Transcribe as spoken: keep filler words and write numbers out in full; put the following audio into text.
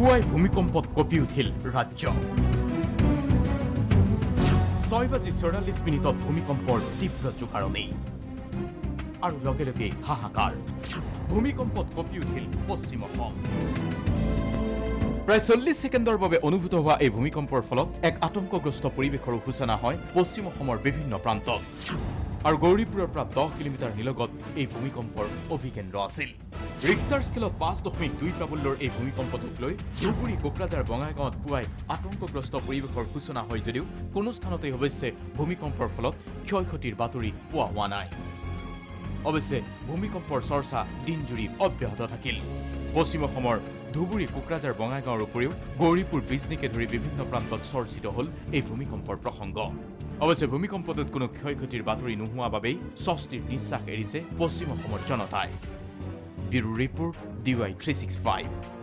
পুৱাই ভূমিকম্পত কঁপি উঠিল ৰাজ্য। ছয় বাজি চৌৰাল্লিছ মিনিটত ভূমিকম্পৰ তীব্ৰ জোকাৰণি আৰু লগে লগে হাহাকাৰ। ভূমিকম্পত কঁপি উঠিল পশ্চিম অসম। প্ৰায় চল্লিছ ছেকেণ্ডৰ বাবে অনুভূত হোৱা এই ভূমিকম্পৰ ফলত এক আতংকগ্ৰস্ত পৰিৱেশৰ সূচনা হয় পশ্চিম অসমৰ বিভিন্ন প্ৰান্তত। আৰু গৌৰীপুৰৰ পৰা দহ কিলোমিটাৰ নিলগত এই ভূমিকম্পৰ অভিকেন্দ্ৰ আছিল। ৰিক্টাৰ স্কেলত পাঁচ দশমিক দুই প্ৰাবল্যৰ এই ভূমিকম্পটোক লৈ ধুবুৰী কোকৰাঝাৰ বঙাইগাঁৱত পুৱাই আতংকগ্ৰস্ত পৰিৱেশৰ সূচনা হয় যদিও কোনো স্থানতে অৱশ্যে ভূমিকম্পৰ ফলত ক্ষয় ক্ষতিৰ বাতৰি পোৱা হোৱা নাই। অৱশ্যে ভূমিকম্পৰ চৰ্চা দিনজুৰি অব্যাহত থাকিল। পশ্চিম অসমৰ ধুবুৰী কোকৰাঝাৰ বঙাইগাঁৱৰ উপৰিও গৌৰীপুৰ বিজনীকে ধৰি বিভিন্ন প্ৰান্তত চৰ্চিত হ'ল এই ভূমিকম্পৰ প্ৰসংগ। অৱশ্যে ভূমিকম্পটোত কোনো ক্ষয় ক্ষতিৰ বাতৰি নোহোৱা বাবেই স্বস্তিৰ নিশ্বাস এৰিছে পশ্চিম অসমৰ জনতাই। Bureau report D Y three sixty five.